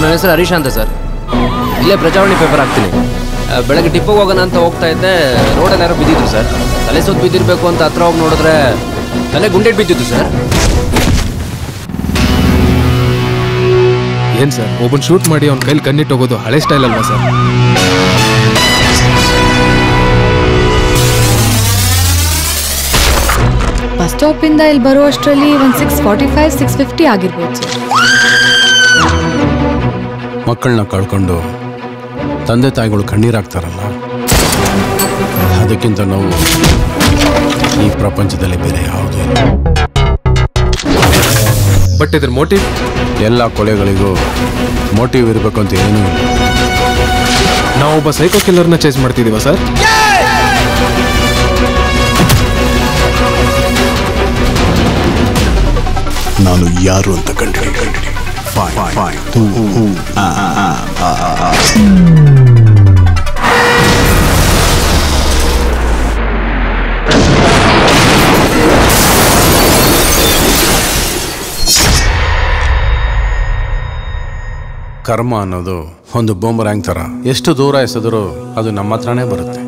ನನ್ನ ಹೆಸರು ಹರೀಶ್ ಅಂತ ಸರ್. ಇಲ್ಲೇ ಪ್ರಜಾವಾಣಿ ಪೇಪರ್ ಹಾಕ್ತೀನಿ. ಬೆಳಗ್ಗೆ ಟಿಪ್ಪಿಗೆ ಹೋಗೋಣ ಅಂತ ಹೋಗ್ತಾ ಇದ್ದೆ, ರೋಡಲ್ಲಿ ಯಾರೋ ಬಿದ್ದಿದ್ರು ಸರ್. ತಲೆ ಸುತ್ತ ಬಿದ್ದಿರಬೇಕು ಅಂತ ಹತ್ರ ಹೋಗಿ ನೋಡಿದ್ರೆ ತಲೆ ಗುಂಡೆಟ್ ಬಿದ್ದಿತ್ತು ಸರ್. ಏನು ಸರ್, ಒಬ್ಬನ ಶೂಟ್ ಮಾಡಿ ಅವ್ನ ಕೈಲಿ ಕಣ್ಣಿಟ್ಟು ಹೋಗೋದು ಹಳೆ ಸ್ಟೈಲ್ ಅಲ್ವಾ ಸರ್? ಬಸ್ ಸ್ಟಾಪಿಂದ ಇಲ್ಲಿ ಬರುವಷ್ಟರಲ್ಲಿ ಒಂದು 6:45 6:50 ಆಗಿರ್ಬೋದು ಸರ್. ಮಕ್ಕಳನ್ನ ಕಳ್ಕೊಂಡು ತಂದೆ ತಾಯಿಗಳು ಕಣ್ಣೀರಾಗ್ತಾರಲ್ಲ, ಅದಕ್ಕಿಂತ ನಾವು ಈ ಪ್ರಪಂಚದಲ್ಲಿ ಬೇರೆ ಯಾವುದೂ ಇಲ್ಲ. ಬಟ್ ಇದ್ರ ಮೋಟಿವ್? ಎಲ್ಲ ಕೊಲೆಗಳಿಗೂ ಮೋಟಿವ್ ಇರಬೇಕು ಅಂತ ಏನೂ ಇಲ್ಲ. ನಾವೊಬ್ಬ ಸೈಕೋ ಕಿಲ್ಲರ್ನ ಚೇಸ್ ಮಾಡ್ತಿದ್ದೀವ ಸರ್? ನಾನು ಯಾರು ಅಂತ ಕಂಡು ಕರ್ಮ ಅನ್ನೋದು ಒಂದು ಬೂಮರಾಂಗ್ ಥರ, ಎಷ್ಟು ದೂರ ಎಸೆದರೂ ಅದು ನಮ್ಮ ಹತ್ರನೇ ಬರುತ್ತೆ.